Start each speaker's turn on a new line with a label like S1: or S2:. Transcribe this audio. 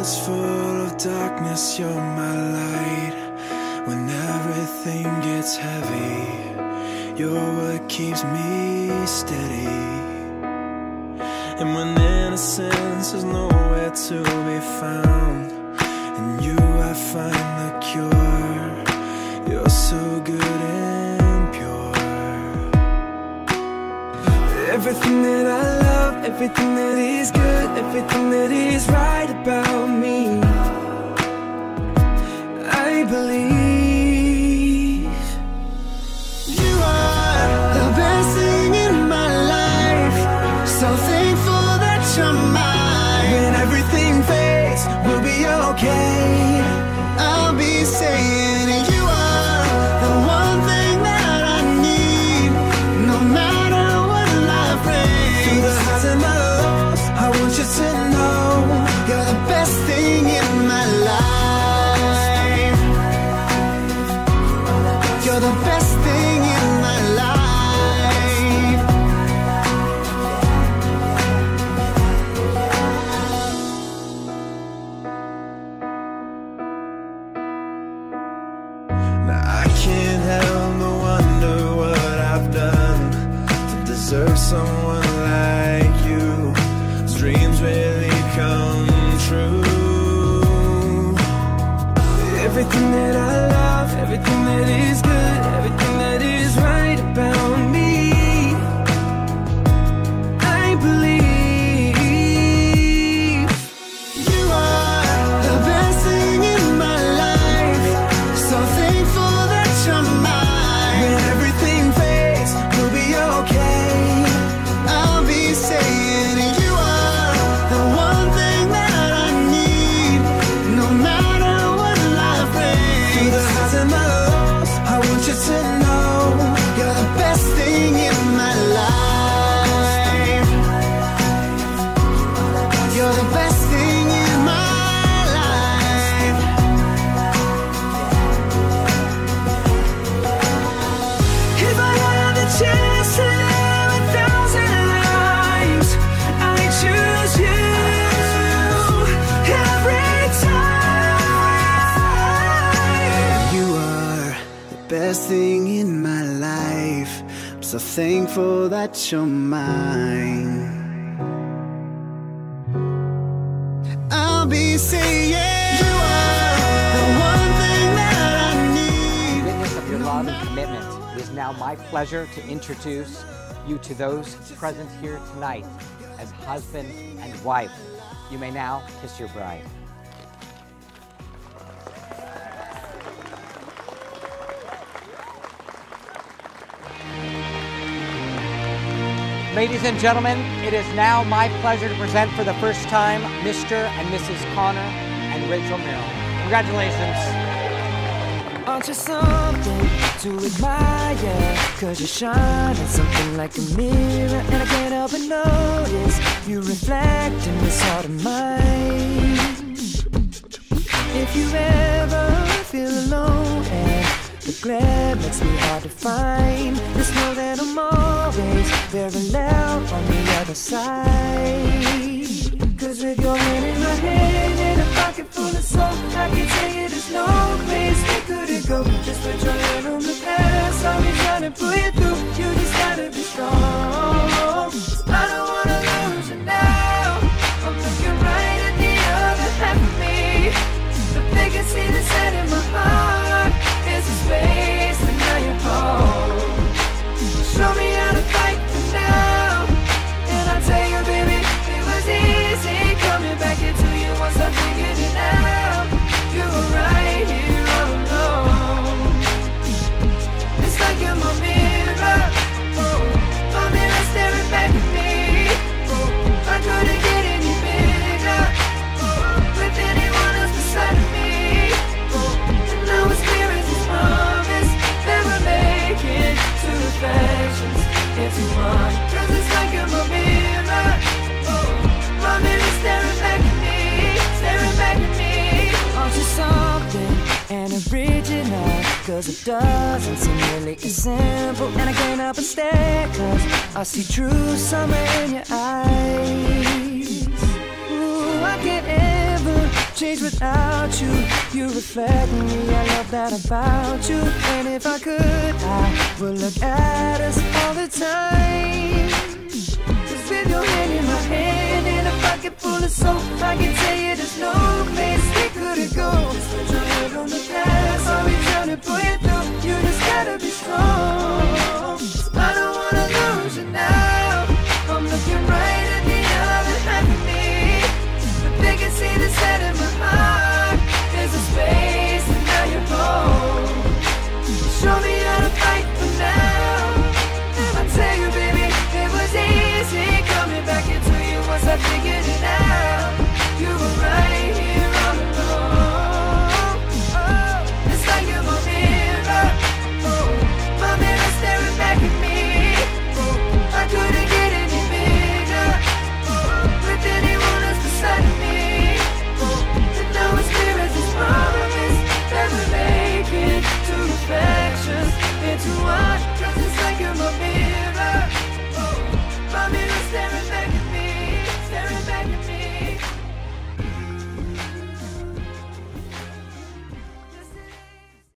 S1: is full of darkness, you're my light. When everything gets heavy, you're what keeps me steady. And when innocence is nowhere to be found, in you I find the cure. You're so good and pure. Everything that I love, everything that is good, everything that is right about me, I believe. You are the best thing in my life, so thankful that you're mine. When everything fades, we'll be okay. I'll be saying you are the one thing that I need, no matter what life brings. Through the highs and the lows, I want you to know you're the best thing in my life. You're the best thing in my life. Now I can't help but wonder what I've done to deserve someone like you. Those dreams really come true. Everything that I love, everything that is good, everything that is right about me, I believe. You are the best thing in my life, so thankful that you're mine. When everything fades, we'll be okay. I'll be saying you are the one thing that I need, no matter what life brings. Through the highs and the lows, I want you to know you're the best thing in my life. You're the best thing in my life. If I had the chance to live 1,000 lives, I choose you every time. You are the best thing in my life. I'm so thankful that you're mine. I'll be saying you are the one thing that I need.
S2: Witness of your love and commitment, it is now my pleasure to introduce you to those present here tonight as husband and wife. You may now kiss your bride. Ladies and gentlemen, it is now my pleasure to present for the first time Mr. and Mrs. Connor and Rachel Merrill. Congratulations.
S3: Aren't you something to admire? Cause you shine at something like a mirror, and I can't help but notice you reflect in this heart of mine. If you ever feel alone and the glare makes me hard to find, just know that I'm always parallel on the other side. Cause with your hand in my hand and a pocket full of soul, I can tell you there's no place we couldn't go. Just put your hand on the past, I'll be trying to pull you through. You just gotta be strong. I don't wanna lose you now. I'm looking right at the other half of me. The vacancy that's set in my heart is a space that now you're home. Show me how to fight for now, and I'll tell you, baby, it was easy coming back into you once I figured it out. You were right here all alone. It's like you're my mirror, my mirror staring back at me. I couldn't get any bigger with anyone else beside of me. And now it's clear as this promise that we're making two reflections into one. Cause it's like you're my mirror, my mirror staring back at me, staring back at me. Aren't you something and original? Cause it doesn't seem really as simple, and I can't help but stare, cause I see true summer in your eyes. Ooh, I can't ever change without you. You reflect me, I love that about you. And if I could, I would look at us all the time. Cause with your hand in my hand and a pocket full of soap, I can tell you there's no place we couldn't go. Just put your head on the past, I'll be trying to pull you through. You just gotta be strong.